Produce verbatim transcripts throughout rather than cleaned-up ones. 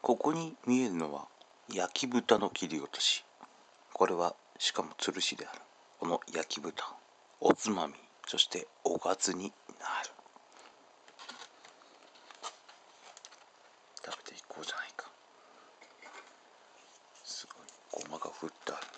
ここに見えるのは焼き豚の切り落とし。これはしかもつるしである。この焼き豚、おつまみ、そしておかずになる。食べていこうじゃないか。すごいごまが振ってある。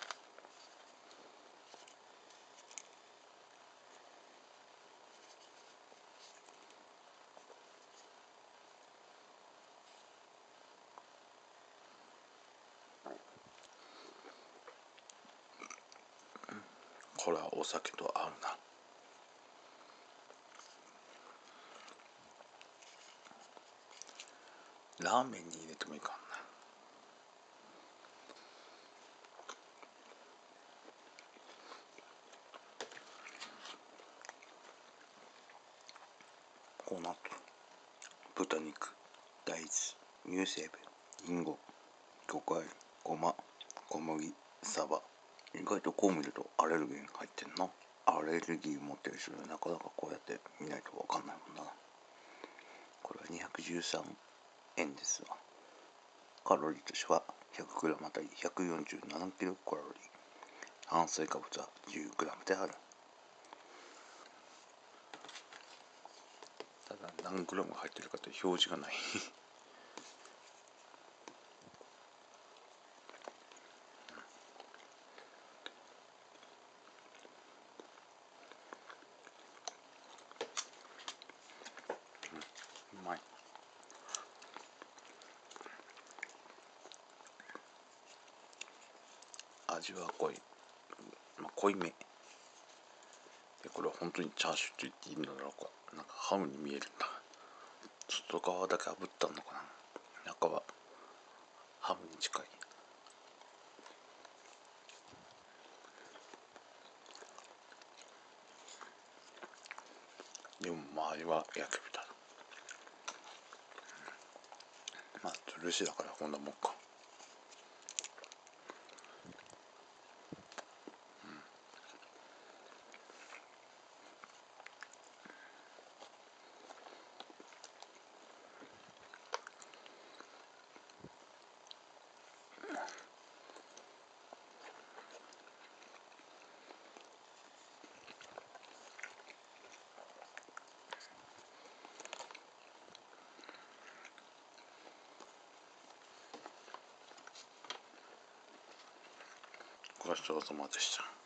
これはお酒と合うな。ラーメンに入れてもいいかな。こうなって豚肉、大豆、乳成分、リンゴ、魚介、ごま、小麦、サバ。意外とこう見るとアレルギー入ってんな。アレルギー持ってる人はなかなかこうやって見ないと分かんないもんな。これはにひゃくじゅうさんえんですわ。カロリーとしては ひゃくグラム あたりひゃくよんじゅうななキロカロリー。炭水化物は じゅうグラム である。ただ何グラム入ってるかという表示がない。うまい。味は濃い、まあ、濃いめで、これは本当にチャーシューと言っていいのだろうか。なんかハムに見えるんだ。外側だけ炙ったのかな。中はハムに近い。でも周りは焼き豚だ。まあつるしだからこんなもんか。ごちそうさまでした。